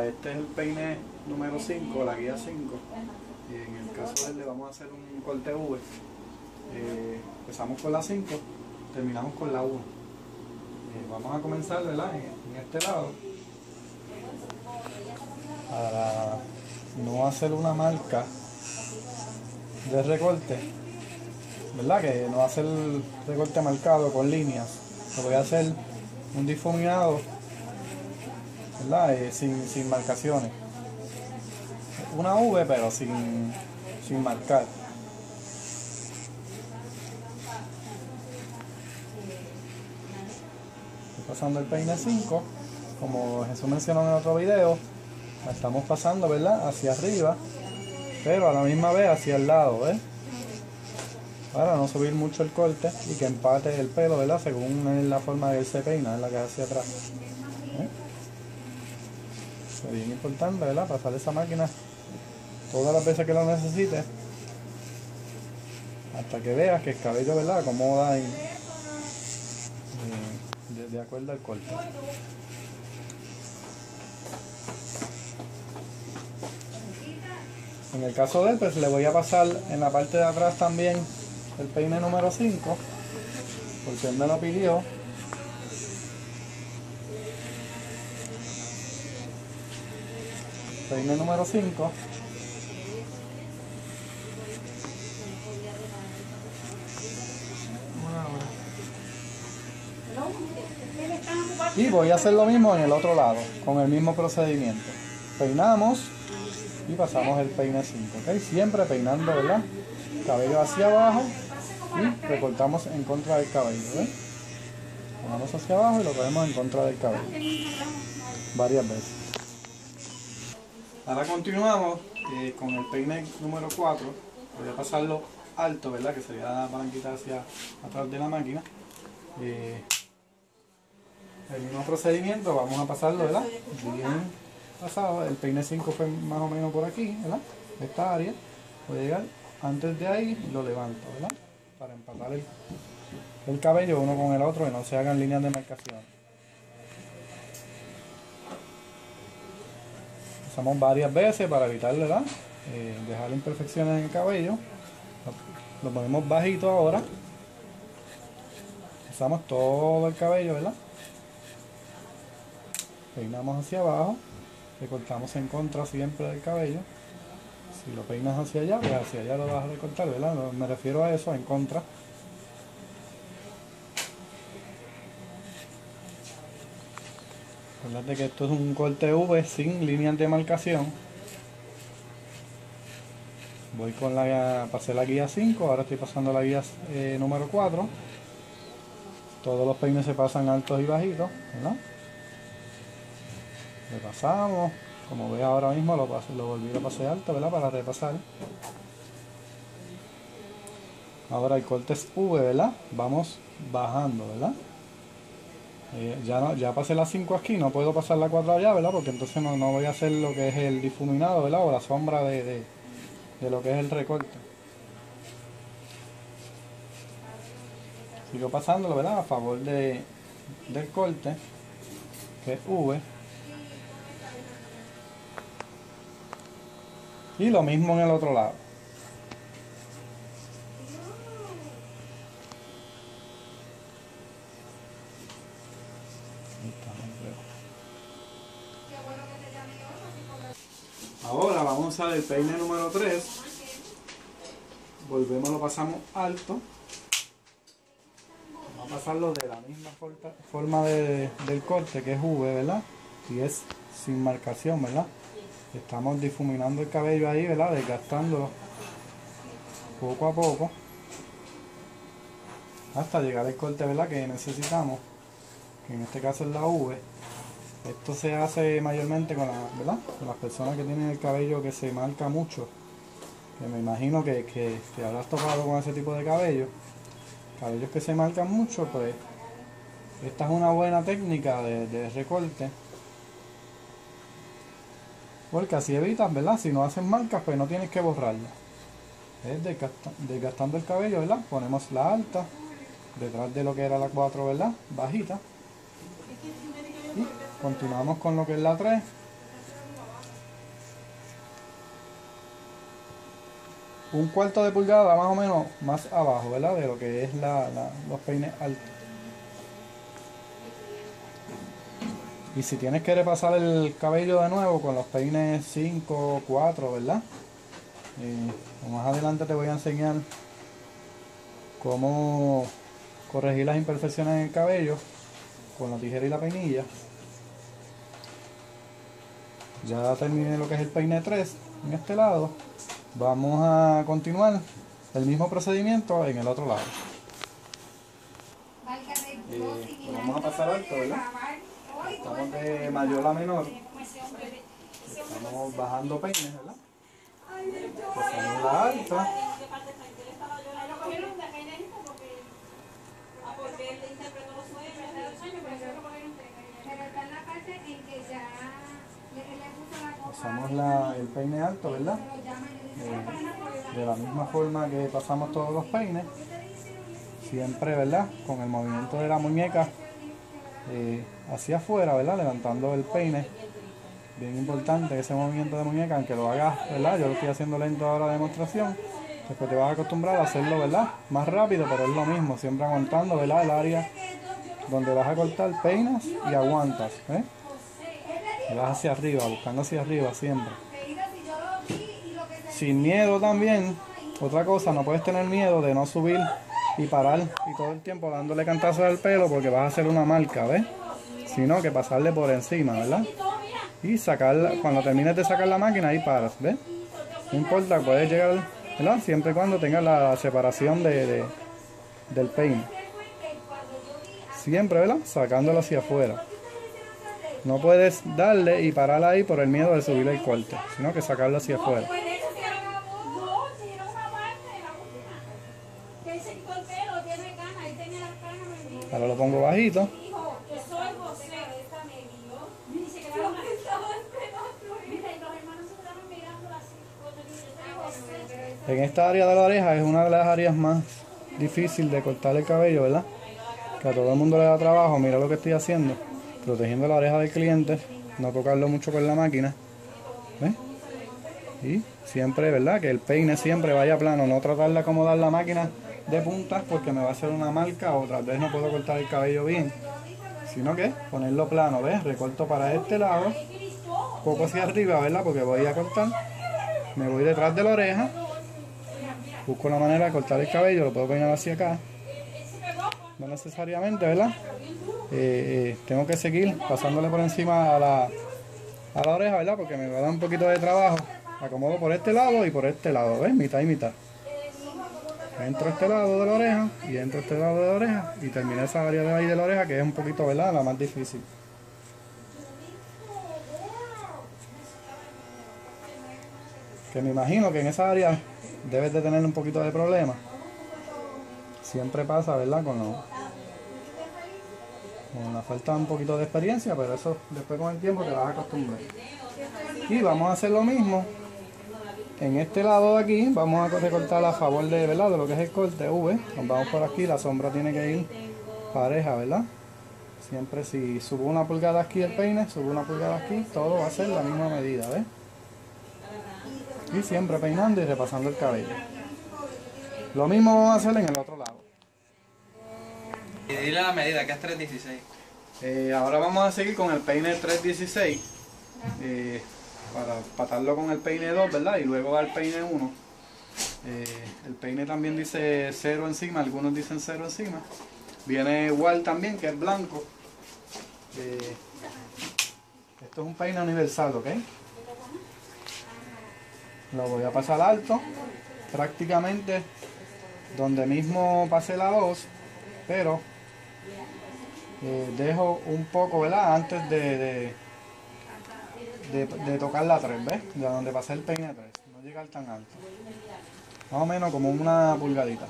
este es el peine número 5, la guía 5. Y en el caso de él le vamos a hacer un corte V. Empezamos con la 5, terminamos con la 1. Vamos a comenzar, ¿verdad? En este lado. Para no hacer una marca de recorte, ¿verdad? Que no hacer el recorte marcado con líneas. Lo voy a hacer un difuminado, ¿verdad? Sin marcaciones. Una V pero sin marcar. Estoy pasando el peine 5, como Jesús mencionó en otro video, la estamos pasando, ¿verdad? Hacia arriba, pero a la misma vez hacia el lado, ¿ves? Para no subir mucho el corte y que empate el pelo, ¿verdad? Según la forma que él se peina, es la que hacia atrás. Es bien importante, ¿verdad? Pasar esa máquina todas las veces que lo necesites, hasta que veas que el cabello, ¿verdad?, acomoda de acuerdo al corte. En el caso de él, pues le voy a pasar en la parte de atrás también el peine número 5, porque él me lo pidió. Peine número 5. Y voy a hacer lo mismo en el otro lado, con el mismo procedimiento. Peinamos y pasamos el peine 5, ¿ok? Siempre peinando, ¿verdad? Cabello hacia abajo y recortamos en contra del cabello, ¿ves? Ponemos hacia abajo y lo ponemos en contra del cabello varias veces. Ahora continuamos con el peine número 4. Voy a pasarlo alto, ¿verdad? Que sería la palanquita hacia atrás de la máquina. El mismo procedimiento, vamos a pasarlo, ¿verdad? Bien pasado. El peine 5 fue más o menos por aquí, ¿verdad? Esta área. Voy a llegar antes de ahí y lo levanto, ¿verdad? Para empatar el cabello uno con el otro y no se hagan líneas de marcación. Pasamos varias veces para evitar, ¿verdad? Dejar imperfecciones en el cabello. Lo ponemos bajito ahora. Pasamos todo el cabello, ¿verdad? Peinamos hacia abajo, recortamos en contra siempre del cabello. Si lo peinas hacia allá, pues hacia allá lo vas a recortar, ¿verdad? Me refiero a eso, en contra. Acuérdate que esto es un corte V sin líneas de marcación. Voy con pasé la guía 5, ahora estoy pasando la guía número 4. Todos los peines se pasan altos y bajitos, ¿verdad? Repasamos, como ves ahora mismo lo volví a pasar alto, ¿verdad? Para repasar. Ahora el corte es V, ¿verdad? Vamos bajando, ¿verdad? Ya pasé la 5 aquí, no puedo pasar la 4 allá, ¿verdad? Porque entonces no voy a hacer lo que es el difuminado, ¿verdad? O la sombra de lo que es el recorte. Sigo pasándolo, ¿verdad? A favor del corte, que es V. Y lo mismo en el otro lado. Ahora vamos a usar el peine número 3. Volvemos, lo pasamos alto. Vamos a pasarlo de la misma forma del corte, que es V, ¿verdad? Y es sin marcación, ¿verdad? Estamos difuminando el cabello ahí, ¿verdad? Desgastándolo poco a poco hasta llegar al corte, ¿verdad?, que necesitamos, que en este caso es la V. Esto se hace mayormente con las personas que tienen el cabello que se marca mucho, que me imagino que habrás tocado con ese tipo de cabellos que se marcan mucho. Pues esta es una buena técnica de recorte, porque así evitas, ¿verdad? Si no hacen marcas, pues no tienes que borrarla. Es desgastando el cabello, ¿verdad? Ponemos la alta detrás de lo que era la 4, ¿verdad? Bajita. Y continuamos con lo que es la 3. 1/4 de pulgada más o menos más abajo, ¿verdad? De lo que es los peines altos. Y si tienes que repasar el cabello de nuevo con los peines 5, 4, ¿verdad? Más adelante te voy a enseñar cómo corregir las imperfecciones en el cabello con la tijera y la peinilla. Ya terminé lo que es el peine 3 en este lado. Vamos a continuar el mismo procedimiento en el otro lado. Vamos a pasar alto, ¿verdad? Estamos de mayor a menor. Estamos bajando peines, ¿verdad? Pasamos la alta. Pasamos el peine alto, ¿verdad? De la misma forma que pasamos todos los peines. Siempre, ¿verdad? Con el movimiento de la muñeca hacia afuera, ¿verdad? Levantando el peine. Bien importante ese movimiento de muñeca, aunque lo hagas, ¿verdad? Yo lo estoy haciendo lento ahora de demostración. Después te vas a acostumbrar a hacerlo, ¿verdad? Más rápido, pero es lo mismo. Siempre aguantando, ¿verdad? El área donde vas a cortar, peinas y aguantas, ¿eh? Y vas hacia arriba, buscando hacia arriba siempre. Sin miedo también. Otra cosa, no puedes tener miedo de no subir y parar y todo el tiempo dándole cantazos al pelo porque vas a hacer una marca, ¿ves? Sino que pasarle por encima, ¿verdad? Y sacarla, cuando termines de sacar la máquina, ahí paras, ¿ves? No importa, puedes llegar, ¿verdad? Siempre y cuando tengas la separación del peine. Siempre, ¿verdad? Sacándolo hacia afuera. No puedes darle y parar ahí por el miedo de subir el corte, sino que sacarlo hacia afuera. Ahora lo pongo bajito. En esta área de la oreja es una de las áreas más difíciles de cortar el cabello, ¿verdad? Que a todo el mundo le da trabajo. Mira lo que estoy haciendo. Protegiendo la oreja del cliente. No tocarlo mucho con la máquina. ¿Ves? Y siempre, ¿verdad? Que el peine siempre vaya plano. No tratar de acomodar la máquina de puntas porque me va a hacer una marca o otra vez no puedo cortar el cabello bien. Sino que ponerlo plano, ¿ves? Recorto para este lado. Poco hacia arriba, ¿verdad? Porque voy a cortar. Me voy detrás de la oreja. Busco la manera de cortar el cabello. Lo puedo peinar hacia acá. No necesariamente, ¿verdad? Tengo que seguir pasándole por encima a la oreja, ¿verdad? Porque me va a dar un poquito de trabajo. Acomodo por este lado y por este lado, ¿ves? Mitad y mitad. Entro a este lado de la oreja y entro a este lado de la oreja y terminé esa área de ahí de la oreja que es un poquito, ¿verdad? La más difícil. Que me imagino que en esa área debes de tener un poquito de problema. Siempre pasa, ¿verdad? Con la falta de un poquito de experiencia, pero eso después con el tiempo te vas a acostumbrar. Y vamos a hacer lo mismo. En este lado de aquí vamos a recortar a favor de, ¿verdad? De lo que es el corte V. Nos vamos por aquí, la sombra tiene que ir pareja, ¿verdad? Siempre si subo una pulgada aquí el peine, subo una pulgada aquí, todo va a ser la misma medida, ¿ves? Y siempre peinando y repasando el cabello. Lo mismo vamos a hacer en el otro lado. Y dile la medida, que es 3/16. Ahora vamos a seguir con el peine 3/16. Para patarlo con el peine 2, ¿verdad? Y luego al peine 1. El peine también dice 0 encima, algunos dicen 0 encima. Viene igual también, que es blanco. Esto es un peine universal, ¿ok? Lo voy a pasar alto, prácticamente donde mismo pasé la 2, pero dejo un poco, ¿verdad? Antes de tocar la 3, ¿ves? De donde pasé el peine 3, no llegar tan alto. Más o menos como una pulgadita.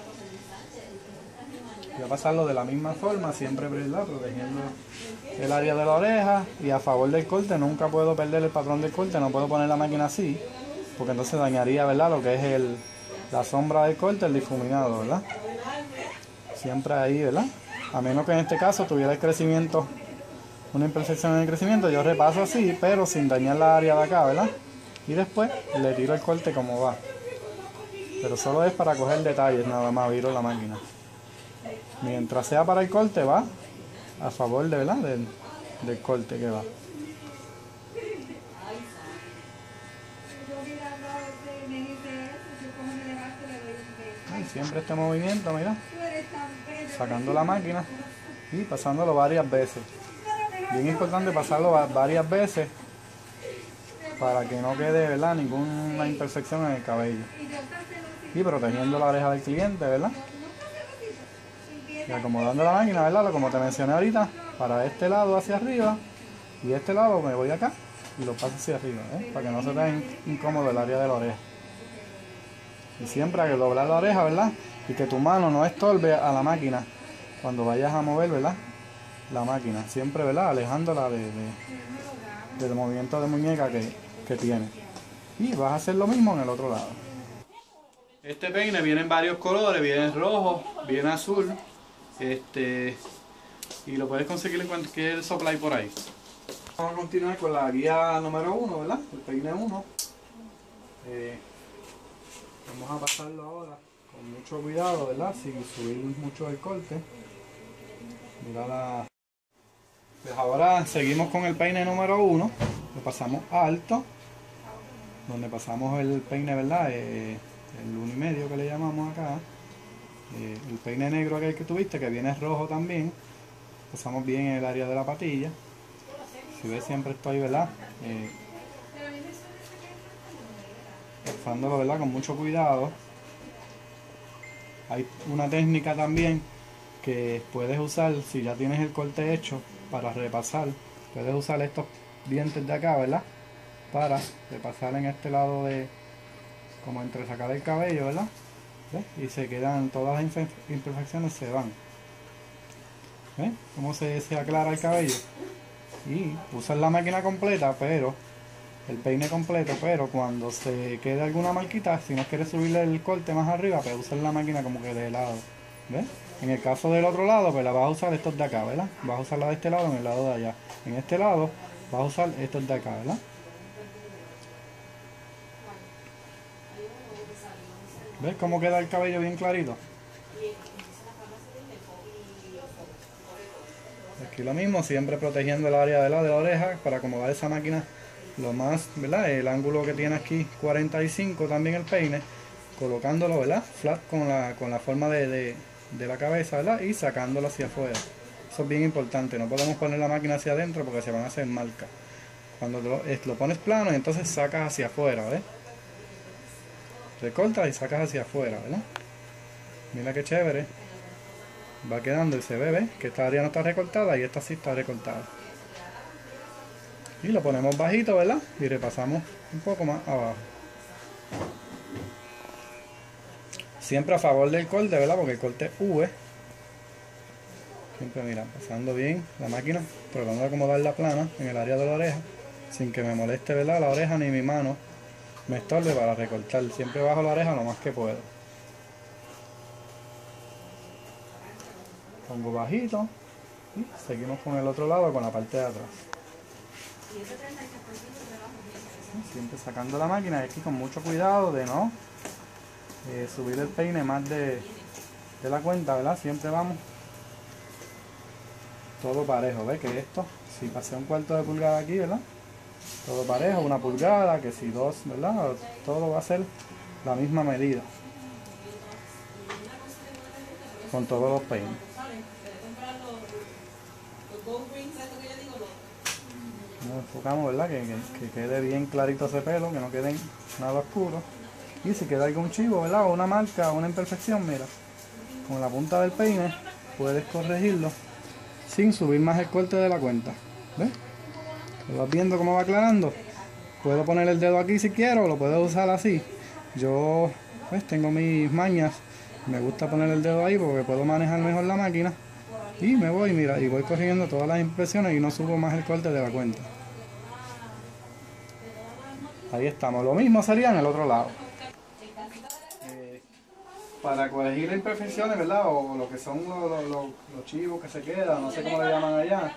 Voy a pasarlo de la misma forma, siempre, ¿verdad? Protegiendo el área de la oreja y a favor del corte. Nunca puedo perder el patrón del corte, no puedo poner la máquina así, porque entonces dañaría, ¿verdad? Lo que es la sombra del corte, el difuminado, ¿verdad? Siempre ahí, ¿verdad? A menos que en este caso tuviera el crecimiento, una imperfección en el crecimiento, yo repaso así, pero sin dañar la área de acá, ¿verdad? Y después le tiro el corte como va. pero solo es para coger detalles nada más, viro la máquina. Mientras sea para el corte va a favor de, ¿verdad? Del corte que va. Y siempre este movimiento, mira, sacando la máquina y pasándolo varias veces. Bien importante pasarlo varias veces para que no quede, ¿verdad?, ninguna imperfección en el cabello. Y protegiendo la oreja del cliente, ¿verdad? Y acomodando la máquina, ¿verdad? Como te mencioné ahorita, para este lado hacia arriba y este lado me voy acá y lo paso hacia arriba, para que no se te incómodo el área de la oreja. Y siempre hay que doblar la oreja, ¿verdad? Y que tu mano no estorbe a la máquina cuando vayas a mover, ¿verdad?, la máquina. Siempre, ¿verdad?, alejándola del movimiento de muñeca que tiene. Y vas a hacer lo mismo en el otro lado. Este peine viene en varios colores, viene rojo, viene azul. Y lo puedes conseguir en cualquier supply por ahí. Vamos a continuar con la guía número 1, ¿verdad? El peine 1. Vamos a pasarlo ahora con mucho cuidado, ¿verdad? Sin subir mucho el corte. Mira Pues ahora seguimos con el peine número 1. Lo pasamos alto, donde pasamos el peine, ¿verdad? El 1,5 que le llamamos acá. El peine negro aquel que tuviste, que viene rojo también. Pasamos bien en el área de la patilla. Si ves, siempre estoy, ¿verdad?, pasándolo, ¿verdad?, con mucho cuidado. Hay una técnica también que puedes usar si ya tienes el corte hecho para repasar. Puedes usar estos dientes de acá, ¿verdad?, para repasar en este lado de, como entresacar el cabello, ¿verdad? ¿Ves? Y se quedan, todas las imperfecciones se van. ¿Ves cómo se aclara el cabello? Y usar la máquina completa, pero el peine completo, pero cuando se quede alguna marquita, si no quieres subirle el corte más arriba, pues usar la máquina como que de lado. ¿Ves? En el caso del otro lado, pues la vas a usar estos de acá, ¿verdad? Vas a usar la de este lado en el lado de allá. En este lado vas a usar estos de acá, ¿verdad? ¿Ves cómo queda el cabello bien clarito? Aquí lo mismo, siempre protegiendo el área de la oreja para acomodar esa máquina lo más, ¿verdad? El ángulo que tiene aquí 45 también el peine, colocándolo, ¿verdad?, flat con la forma de la cabeza, ¿verdad?, y sacándolo hacia afuera. Eso es bien importante, no podemos poner la máquina hacia adentro porque se van a hacer marcas. Cuando lo pones plano, entonces sacas hacia afuera, ¿ves? Recortas y sacas hacia afuera, ¿verdad? Mira qué chévere. Va quedando y se ve, ¿ves?, que esta área no está recortada y esta sí está recortada. Y lo ponemos bajito, ¿verdad? Y repasamos un poco más abajo. Siempre a favor del corte, ¿verdad? Porque el corte es V. Siempre, mira, pasando bien la máquina, tratando de acomodarla plana en el área de la oreja, sin que me moleste, ¿verdad?, la oreja ni mi mano me estorbe para recortar. Siempre bajo la oreja lo más que puedo. Pongo bajito y seguimos con el otro lado, con la parte de atrás. Siempre sacando la máquina aquí con mucho cuidado de no subir el peine más de la cuenta, ¿verdad? Siempre vamos todo parejo. ¿Ves? Que esto, si pasé 1/4 de pulgada aquí, ¿verdad?, todo parejo, 1 pulgada, que si 2, ¿verdad?, todo va a ser la misma medida con todos los peines. Nos enfocamos, ¿verdad?, que quede bien clarito ese pelo, que no quede nada oscuro. Y si queda algún chivo, ¿verdad?, o una marca o una imperfección, mira, con la punta del peine puedes corregirlo sin subir más el corte de la cuenta. ¿Ves? ¿Lo vas viendo cómo va aclarando? Puedo poner el dedo aquí si quiero, lo puedo usar así. Yo pues tengo mis mañas, me gusta poner el dedo ahí porque puedo manejar mejor la máquina. Y me voy, mira, y voy corrigiendo todas las impresiones y no subo más el corte de la cuenta. Ahí estamos. Lo mismo sería en el otro lado. Para corregir las imperfecciones, ¿verdad?, o lo que son los chivos que se quedan, no sé cómo le llaman allá,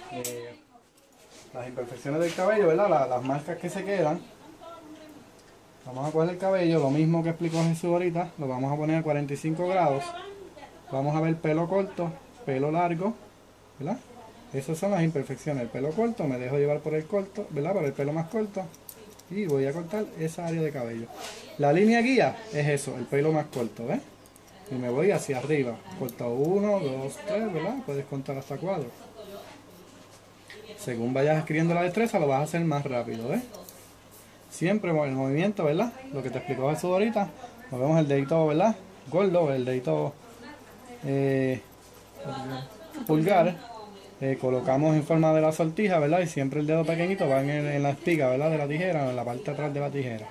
las imperfecciones del cabello, ¿verdad?, las marcas que se quedan, Vamos a coger el cabello, lo mismo que explicó Jesús ahorita, lo vamos a poner a 45 grados. Vamos a ver pelo corto, pelo largo, ¿verdad? Esas son las imperfecciones. El pelo corto, me dejo llevar por el corto, ¿verdad? Por el pelo más corto. Y voy a cortar esa área de cabello. La línea guía es eso, el pelo más corto, ¿ves? Y me voy hacia arriba. Corto 1, 2, 3, ¿verdad? Puedes contar hasta 4. Según vayas adquiriendo la destreza, lo vas a hacer más rápido, ¿ves? Siempre el movimiento, ¿verdad? Lo que te explicó Jesús ahorita. Movemos el dedito, ¿verdad? Gordo, el dedito pulgar. Colocamos en forma de la sortija, ¿verdad? Y siempre el dedo pequeñito va en la espiga, ¿verdad? De la tijera, en la parte de atrás de la tijera.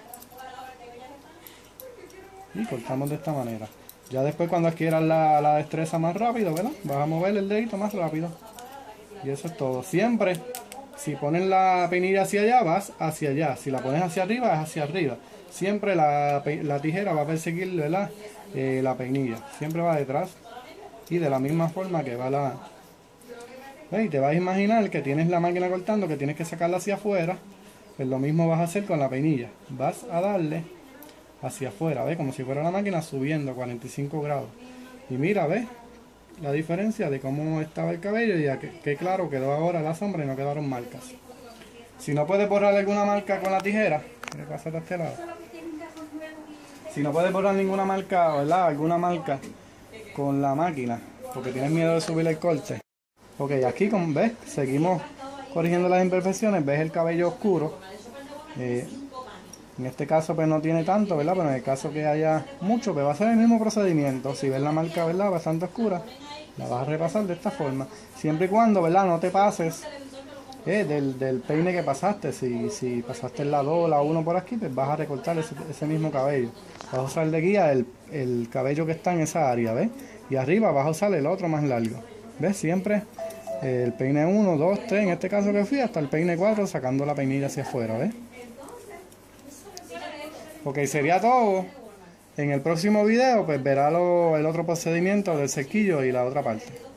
Y cortamos de esta manera. Ya después cuando adquieras la destreza más rápido, ¿verdad? Vas a mover el dedito más rápido. Y eso es todo. Siempre, si pones la peinilla hacia allá, vas hacia allá. Si la pones hacia arriba, es hacia arriba. Siempre la tijera va a perseguir, ¿verdad? La peinilla. Siempre va detrás. Y de la misma forma que va la... ¿Ves? Y te vas a imaginar que tienes la máquina cortando, que tienes que sacarla hacia afuera. Pues lo mismo vas a hacer con la peinilla. Vas a darle hacia afuera, ¿ves? Como si fuera la máquina subiendo a 45 grados. Y mira, ¿ves? La diferencia de cómo estaba el cabello y ya que claro quedó ahora la sombra y no quedaron marcas. Si no puedes borrar alguna marca con la tijera, mira, pásate a este lado. Si no puedes borrar ninguna marca, ¿verdad? Alguna marca con la máquina, porque tienes miedo de subir el corte. Ok, aquí como ves, seguimos corrigiendo las imperfecciones, ves el cabello oscuro. En este caso pues no tiene tanto, ¿verdad? Pero en el caso que haya mucho, pues va a ser el mismo procedimiento. Si ves la marca, ¿verdad? Bastante oscura, la vas a repasar de esta forma. Siempre y cuando, ¿verdad? No te pases del peine que pasaste. Si pasaste la 2, la 1 por aquí, pues vas a recortar ese mismo cabello. Vas a usar de guía el cabello que está en esa área, ¿ves? Y arriba vas a usar el otro más largo. ¿Ves? Siempre el peine 1, 2, 3, en este caso que fui, hasta el peine 4, sacando la peinilla hacia afuera, ¿ves? Ok, sería todo. En el próximo video pues verá el otro procedimiento del cerquillo y la otra parte.